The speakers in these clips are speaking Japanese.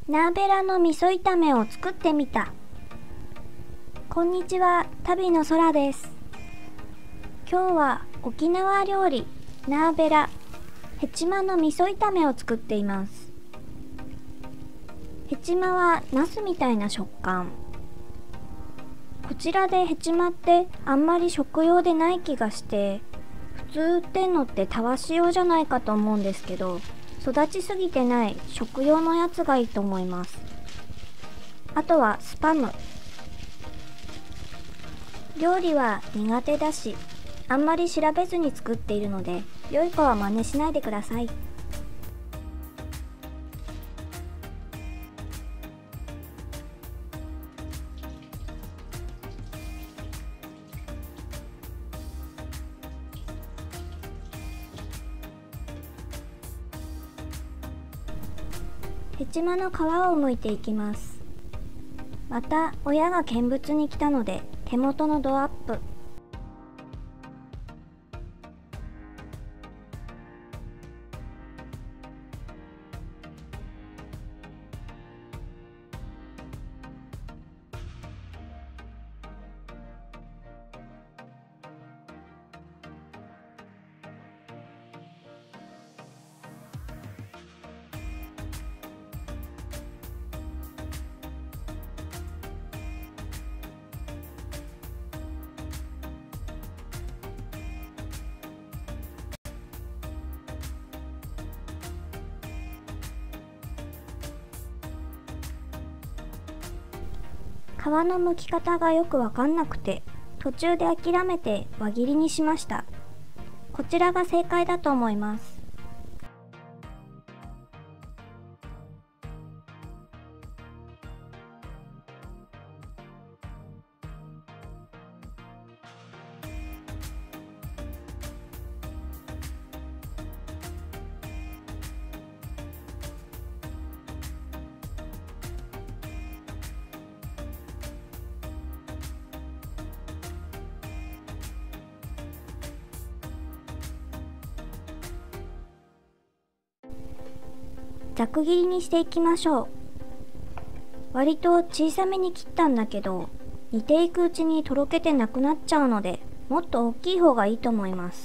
ナーベラの味噌炒めを作ってみた。こんにちは、旅の空です。今日は沖縄料理ナーベラヘチマの味噌炒めを作っています。ヘチマはナスみたいな食感。こちらでヘチマってあんまり食用でない気がして、普通売ってんのってたわし用じゃないかと思うんですけど、育ちすぎてない食用のやつがいいと思います。あとはスパム。料理は苦手だし、あんまり調べずに作っているので、良い子は真似しないでください。ヘチマの皮を剥いていきます。また親が見物に来たので手元のドアップ。皮の剥き方がよくわかんなくて、途中で諦めて輪切りにしました。こちらが正解だと思います。ざく切りにしていきましょう。割と小さめに切ったんだけど、煮ていくうちにとろけてなくなっちゃうので、もっと大きい方がいいと思います。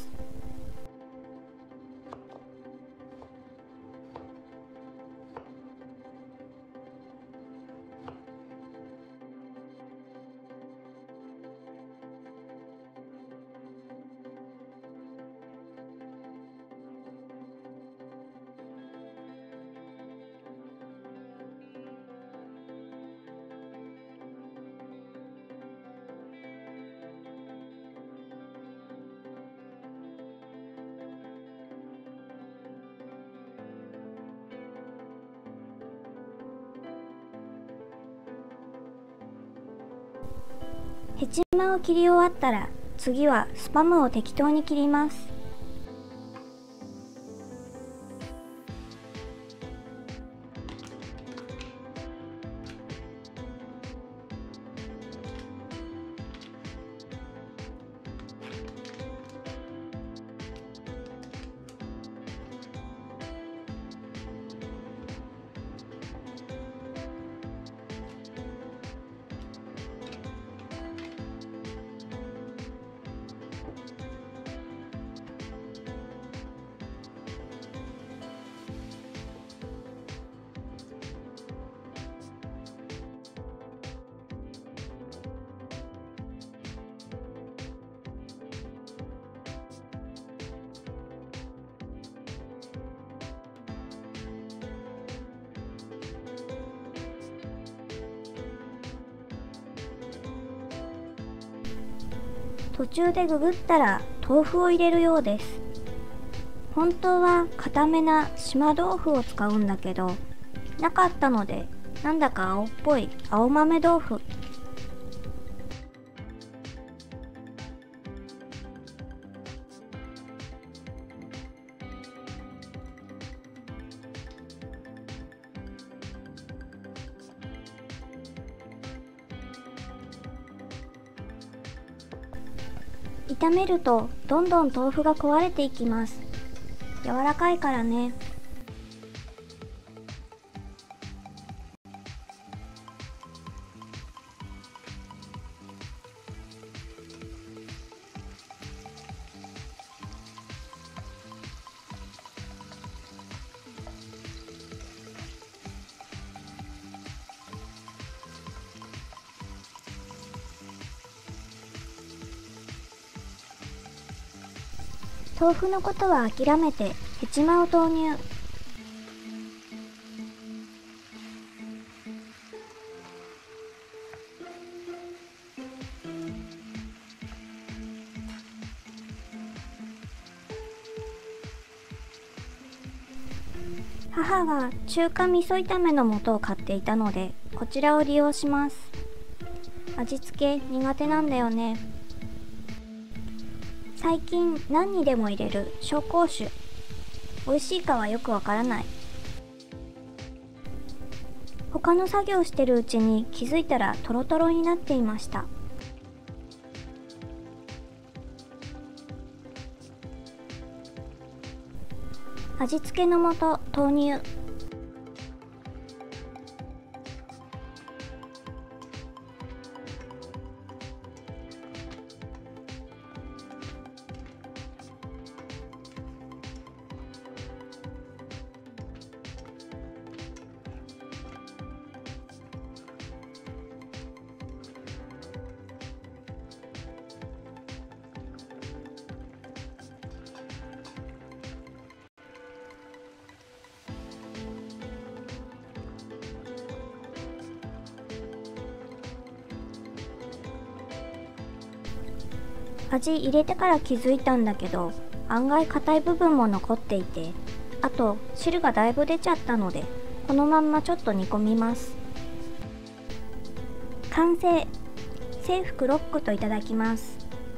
ヘチマを切り終わったら、次はスパムを適当に切ります。途中でググったら豆腐を入れるようです。本当は固めな島豆腐を使うんだけど、なかったのでなんだか青っぽい青豆豆腐。炒めるとどんどん豆腐が壊れていきます。柔らかいからね。 豆腐のことは諦めてヘチマを投入。母が中華味噌炒めの素を買っていたので、こちらを利用します。味付け苦手なんだよね。最近何にでも入れる紹興酒。美味しいかはよくわからない。他の作業してるうちに気づいたらトロトロになっていました。味付けの素投入。味入れてから気づいたんだけど、案外硬い部分も残っていて、あと汁がだいぶ出ちゃったので、このまんまちょっと煮込みます。完成。清福ロックといただきます。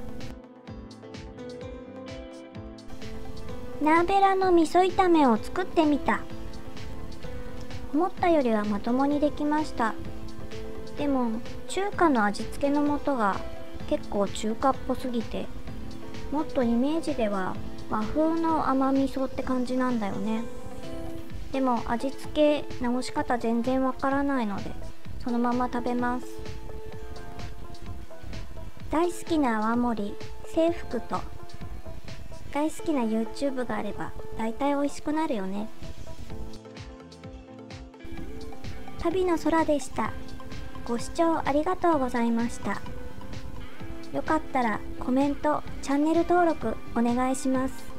ナーベラの味噌炒めを作ってみた。思ったよりはまともにできました。でも中華の味付けの素が結構中華っぽすぎて、もっとイメージでは和風の甘味噌って感じなんだよね。でも味付け直し方全然わからないので、そのまま食べます。大好きな泡盛清福と大好きな YouTube があれば大体美味しくなるよね。旅の空でした。ご視聴ありがとうございました。よかったらコメント、チャンネル登録お願いします。